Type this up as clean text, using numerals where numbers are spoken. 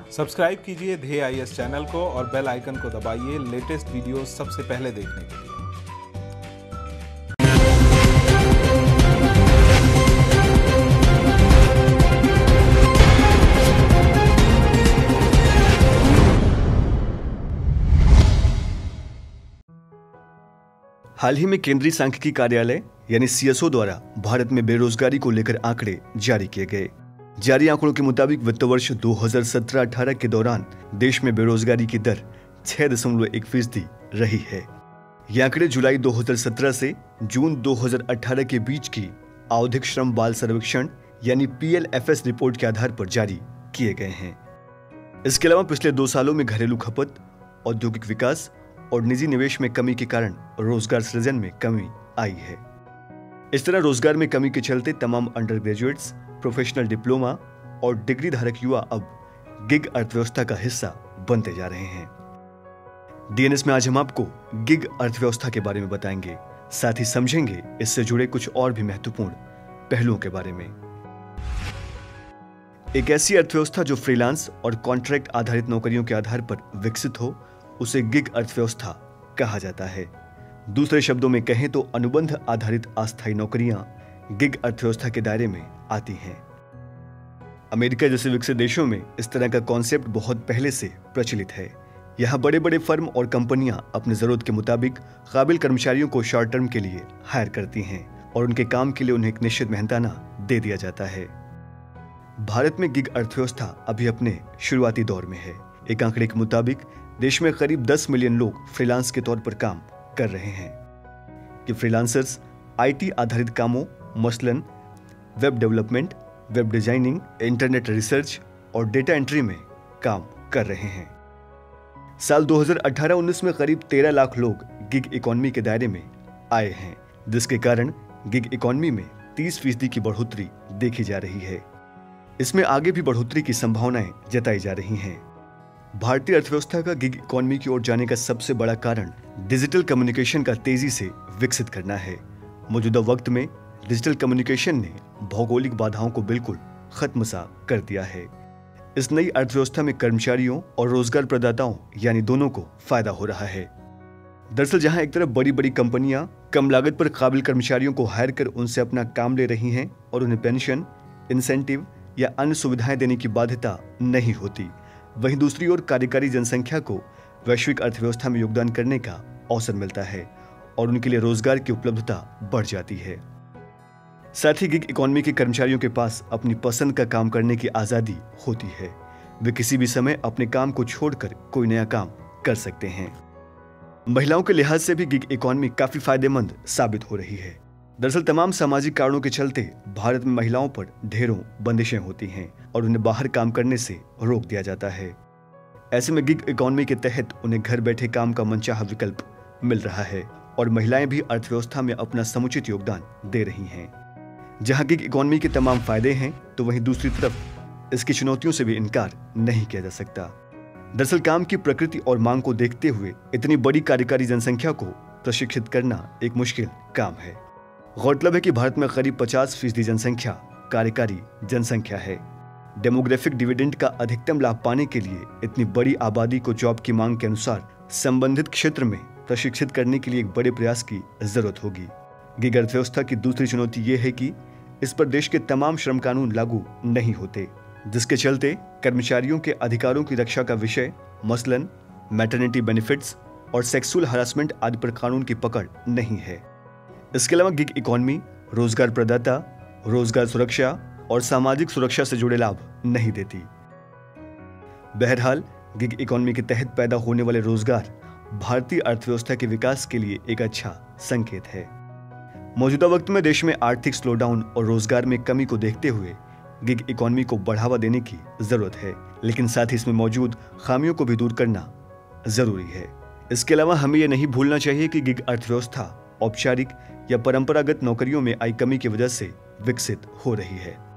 Subscribe कीजिए ध्येय IAS channel को और बेल आइकन को दबाइए लेटेस्ट वीडियो सबसे पहले देखने के लिए। हाल ही में केंद्रीय सांख्यिकी कार्यालय यानी सीएसओ द्वारा भारत में बेरोजगारी को लेकर आंकड़े जारी किए गए। जारी आंकड़ों के मुताबिक वित्त वर्ष 2017-18 के दौरान देश में बेरोजगारी की दर 6.1% रही है। ये आंकड़े जुलाई 2017 से जून 2018 के बीच की आवधिक श्रम बाल सर्वेक्षण यानी PLFS रिपोर्ट के आधार पर जारी किए गए हैं। इसके अलावा पिछले 2 सालों में घरेलू खपत, औद्योगिक विकास और निजी निवेश में कमी के कारण रोजगार सृजन में कमी आई है। इस तरह रोजगार में कमी के चलते तमाम अंडर ग्रेजुएट्स, प्रोफेशनल डिप्लोमा और डिग्री धारक युवा अब गिग अर्थव्यवस्था का हिस्सा बनते जा रहे हैं। डीएनएस में आज हम आपको गिग अर्थव्यवस्था के बारे में बताएंगे, साथ ही समझेंगे इससे जुड़े कुछ और भी महत्वपूर्ण पहलुओं के बारे में। एक ऐसी अर्थव्यवस्था जो फ्रीलांस और कॉन्ट्रैक्ट आधारित नौकरियों के आधार पर विकसित हो, उसे गिग अर्थव्यवस्था कहा जाता है। दूसरे शब्दों में कहें तो अनुबंध आधारित अस्थायी नौकरियां गिग अर्थव्यवस्था के दायरे में आती हैं। अमेरिका जैसे विकसित देशों में इस तरह का कॉन्सेप्ट बहुत पहले से प्रचलित है। यहाँ बड़े बड़े फर्म और कंपनियां अपनी जरूरत के मुताबिक काबिल कर्मचारियों को शॉर्ट टर्म के लिए हायर करती हैं और उनके काम के लिए उन्हें एक निश्चित मेहनताना दे दिया जाता है। भारत में गिग अर्थव्यवस्था अभी अपने शुरुआती दौर में है। एक आंकड़े के मुताबिक देश में करीब 10 मिलियन लोग फ्रीलांस के तौर पर काम कर रहे हैं। कि फ्रीलांसर्स आईटी आधारित कामों मसलन web development, web designing, internet research और डेटा एंट्री में काम कर रहे हैं। साल 2018-19 में करीब 13 लाख लोग गिग इकोनॉमी के दायरे में आए हैं, जिसके कारण गिग इकोनॉमी में 30% की बढ़ोतरी देखी जा रही है। इसमें आगे भी बढ़ोतरी की संभावनाएं जताई जा रही हैं। भारतीय अर्थव्यवस्था का गिग इकोनॉमी की ओर जाने का सबसे बड़ा कारण डिजिटल कम्युनिकेशन का तेजी से विकसित करना है। मौजूदा वक्त में डिजिटल कम्युनिकेशन ने भौगोलिक बाधाओं को बिल्कुल खत्म सा कर दिया है। इस नई अर्थव्यवस्था में कर्मचारियों और रोजगार प्रदाताओं यानी दोनों को फायदा हो रहा है। दरअसल जहां एक तरफ बड़ी बड़ी कंपनियां कम लागत पर काबिल कर्मचारियों को हायर कर उनसे अपना काम ले रही हैं और उन्हें पेंशन, इंसेंटिव या अन्य सुविधाएं देने की बाध्यता नहीं होती, वहीं दूसरी ओर कार्यकारी जनसंख्या को वैश्विक अर्थव्यवस्था में योगदान करने का अवसर मिलता है और उनके लिए रोजगार की उपलब्धता बढ़ जाती है। साथ ही गिग इकोनॉमी के कर्मचारियों के पास अपनी पसंद का काम करने की आजादी होती है। वे किसी भी समय अपने काम को छोड़कर कोई नया काम कर सकते हैं। महिलाओं के लिहाज से भी गिग इकोनॉमी काफी फायदेमंद साबित हो रही है। दरअसल तमाम सामाजिक कारणों के चलते भारत में महिलाओं पर ढेरों बंदिशें होती हैं और उन्हें बाहर काम करने से रोक दिया जाता है। ऐसे में गिग इकोनॉमी के तहत उन्हें घर बैठे काम का मनचाहा विकल्प मिल रहा है और महिलाएं भी अर्थव्यवस्था में अपना समुचित योगदान दे रही हैं। जहां गिग इकोनॉमी के तमाम फायदे हैं, तो वहीं दूसरी तरफ इसकी चुनौतियों से भी इनकार नहीं किया जा सकता। दरअसल काम की प्रकृति और मांग को देखते हुए इतनी बड़ी कार्यकारी जनसंख्या को प्रशिक्षित करना एक मुश्किल काम है। गौरतलब है कि भारत में करीब 50% जनसंख्या कार्यकारी जनसंख्या है। डेमोग्राफिक डिविडेंड का अधिकतम लाभ पाने के लिए इतनी बड़ी आबादी को जॉब की मांग के अनुसार संबंधित क्षेत्र में प्रशिक्षित करने के लिए एक बड़े प्रयास की जरूरत होगी। गिग अर्थव्यवस्था की दूसरी चुनौती ये है कि इस पर देश के तमाम श्रम कानून लागू नहीं होते, जिसके चलते कर्मचारियों के अधिकारों की रक्षा का विषय मसलन मैटरनिटी बेनिफिट्स और सेक्सुअल हरासमेंट आदि पर कानून की पकड़ नहीं है। इसके अलावा गिग इकोनॉमी रोजगार प्रदाता, रोजगार सुरक्षा और सामाजिक सुरक्षा से जुड़े लाभ नहीं देती। बहरहाल गिग इकोनॉमी के तहत पैदा होने वाले रोजगार भारतीय अर्थव्यवस्था के विकास के लिए एक अच्छा संकेत है। मौजूदा वक्त में देश में आर्थिक स्लोडाउन और रोजगार में कमी को देखते हुए गिग इकोनॉमी को बढ़ावा देने की जरूरत है, लेकिन साथ ही इसमें मौजूद खामियों को भी दूर करना जरूरी है। इसके अलावा हमें यह नहीं भूलना चाहिए कि गिग अर्थव्यवस्था औपचारिक या परंपरागत नौकरियों में आई कमी की वजह से विकसित हो रही है।